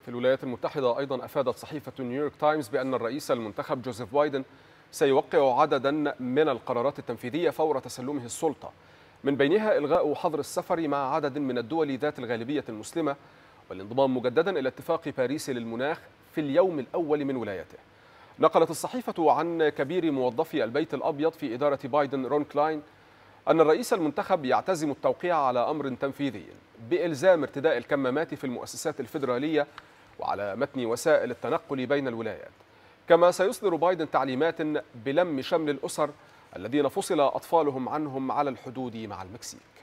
في الولايات المتحدة أيضا أفادت صحيفة نيويورك تايمز بأن الرئيس المنتخب جوزيف بايدن سيوقع عددا من القرارات التنفيذية فور تسلمه السلطة، من بينها إلغاء حظر السفر مع عدد من الدول ذات الغالبية المسلمة والانضمام مجددا إلى اتفاق باريس للمناخ في اليوم الأول من ولايته. نقلت الصحيفة عن كبير موظفي البيت الأبيض في إدارة بايدن رون كلاين أن الرئيس المنتخب يعتزم التوقيع على أمر تنفيذي بإلزام ارتداء الكمامات في المؤسسات الفيدرالية وعلى متن وسائل التنقل بين الولايات، كما سيصدر بايدن تعليمات بلم شمل الأسر الذين فصل أطفالهم عنهم على الحدود مع المكسيك.